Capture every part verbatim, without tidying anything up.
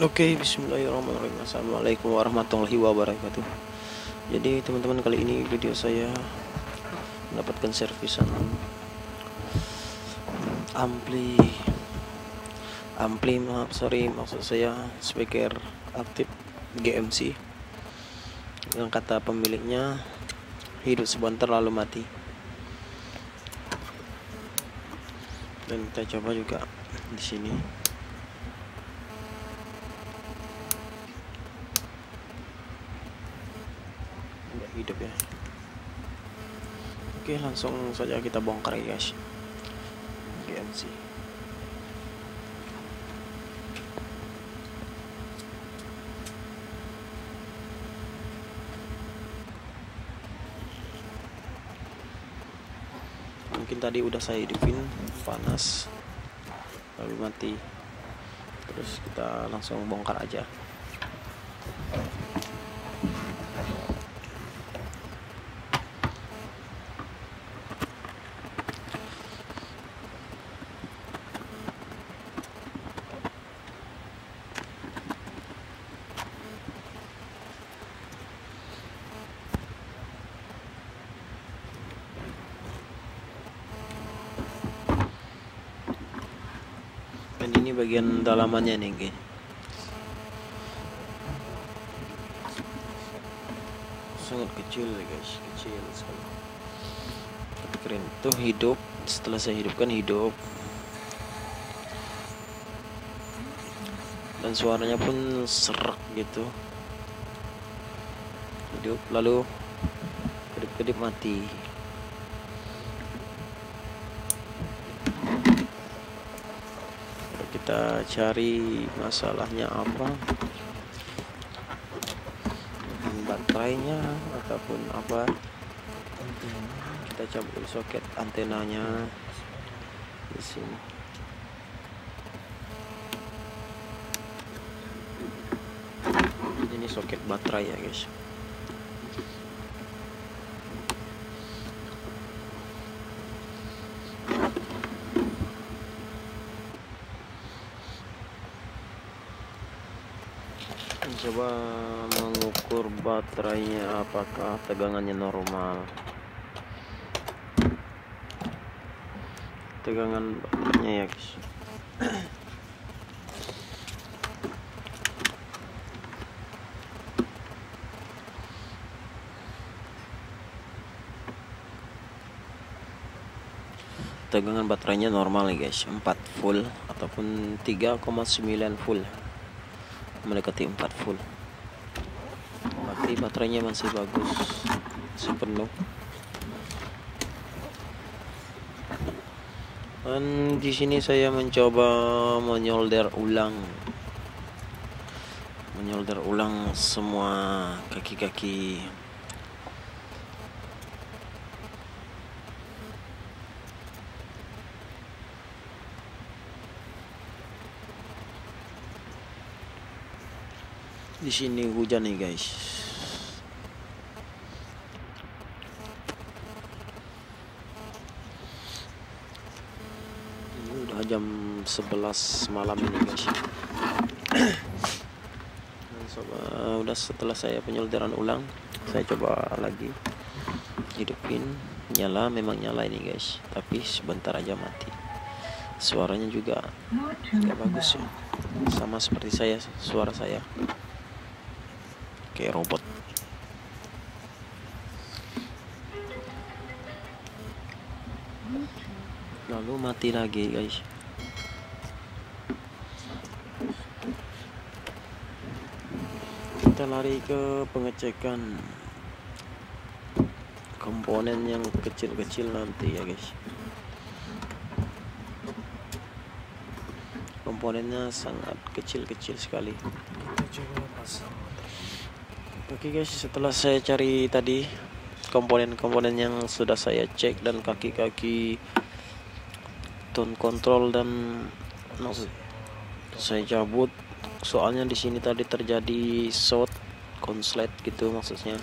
Oke, bismillahirrahmanirrahim. Assalamualaikum warahmatullahi wabarakatuh. Jadi teman-teman, kali ini video saya mendapatkan servisan ampli ampli maaf sorry maksud saya speaker aktif G M C yang kata pemiliknya hidup sebentar lalu mati. Dan kita coba juga di sini. Hidup ya. Oke, langsung saja kita bongkar ya guys. G M C. Mungkin tadi udah saya hidupin panas lalu mati. Terus kita langsung bongkar aja. Dan ini bagian dalamannya nih guys. Sangat kecil ya guys, kecil sekali. Tapi keren tuh, hidup. Setelah saya hidupkan hidup. Dan suaranya pun serak gitu. Hidup lalu kedip-kedip mati. Kita cari masalahnya apa, baterainya ataupun apa. Kita cabut soket antenanya di sini. Ini soket baterai ya guys. Coba mengukur baterainya apakah tegangannya normal. Tegangan baterainya ya guys. Tegangan baterainya normal nih guys, empat full ataupun tiga koma sembilan full, mendekati empat full. Berarti baterainya masih bagus, masih penuh. Dan di sini saya mencoba menyolder ulang, menyolder ulang semua kaki-kaki. Di sini hujan nih guys. Ini udah jam sebelas malam ini guys. Coba udah setelah saya penyolderan ulang, saya coba lagi hidupin. Nyala, memang nyala ini guys, tapi sebentar aja mati. Suaranya juga nggak bagus ya, sama seperti saya, suara saya kayak robot. Lalu mati lagi guys. Kita lari ke pengecekan komponen yang kecil-kecil nanti ya guys. Komponennya sangat kecil-kecil sekali. Kita coba pasang. Oke guys, setelah saya cari tadi komponen-komponen yang sudah saya cek dan kaki-kaki tone control dan maksud saya cabut, soalnya di sini tadi terjadi short konslet gitu maksudnya.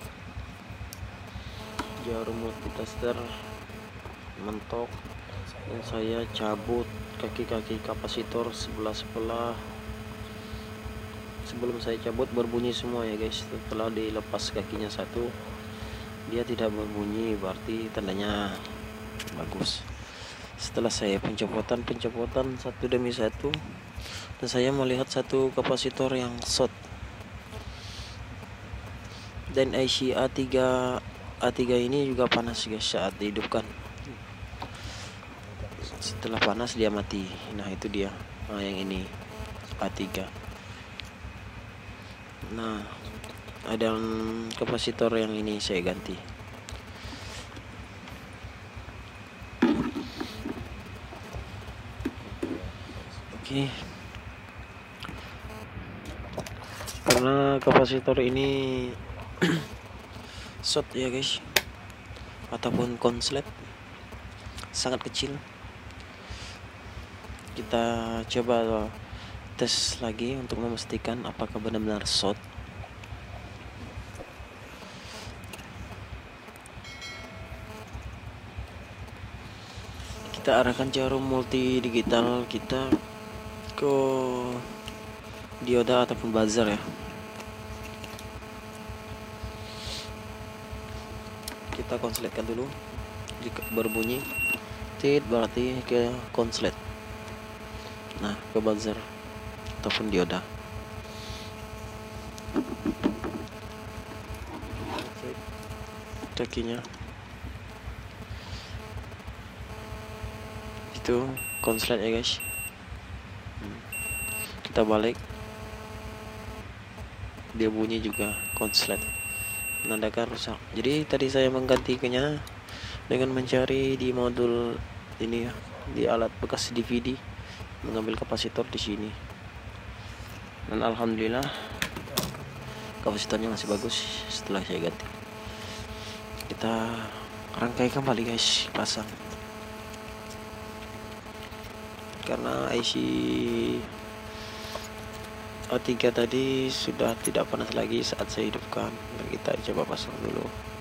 Jarum multitester mentok dan saya cabut kaki-kaki kapasitor sebelah-sebelah sebelum saya cabut berbunyi semua ya guys. Setelah dilepas kakinya satu, dia tidak berbunyi, berarti tandanya bagus. Setelah saya pencopotan pencopotan satu demi satu, dan saya melihat satu kapasitor yang short, dan I C A tiga A tiga ini juga panas guys saat dihidupkan. Setelah panas dia mati. Nah itu dia, nah yang ini A tiga. Nah ada kapasitor yang ini saya ganti. Oke, karena kapasitor ini short ya guys, ataupun konslet sangat kecil, kita coba tes lagi untuk memastikan apakah benar-benar short. Kita arahkan jarum multi digital kita ke dioda ataupun buzzer ya. Kita konsletkan dulu. Jika berbunyi tit berarti ke konslet. Nah ke buzzer ataupun dioda. Kakinya itu konslet ya guys. Kita balik, dia bunyi juga konslet, menandakan rusak. Jadi tadi saya menggantikannya dengan mencari di modul ini ya, di alat bekas D V D, mengambil kapasitor di sini, dan alhamdulillah kapasitornya masih bagus. Setelah saya ganti, kita rangkai kembali guys, pasang. Karena I C A tiga tadi sudah tidak panas lagi saat saya hidupkan, dan kita coba pasang dulu.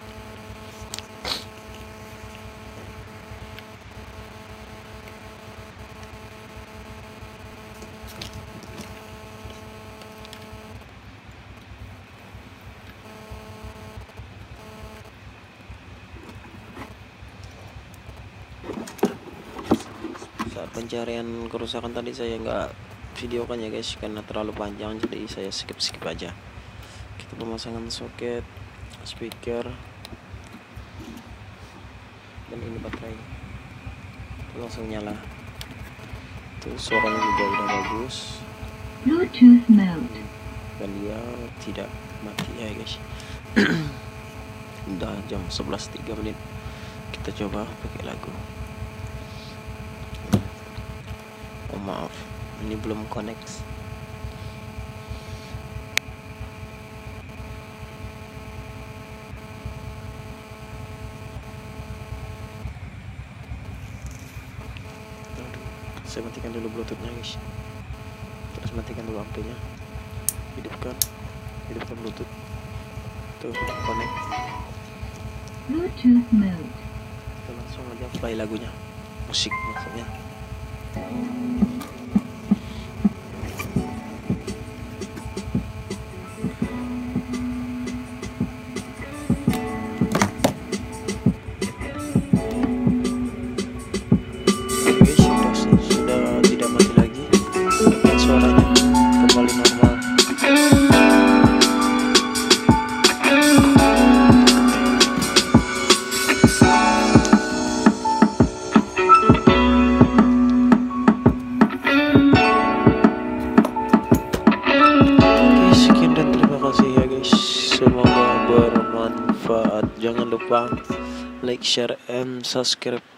Saat pencarian kerusakan tadi saya nggak videokan ya guys, karena terlalu panjang, jadi saya skip skip aja. Kita pemasangan soket, speaker, dan ini baterai. Itu langsung nyala. Tuh suaranya juga udah bagus, Bluetooth mode, dan dia tidak mati ya guys. Udah jam sebelas tiga menit. Kita coba pakai lagu. Oh maaf, ini belum connect. Saya matikan dulu bluetoothnya guys, terus matikan dulu amplinya, hidupkan hidupkan bluetooth, tuh connect. Bluetooth mode, Kita langsung aja play lagunya, musik maksudnya. Semoga bermanfaat. Jangan lupa like, share, and subscribe.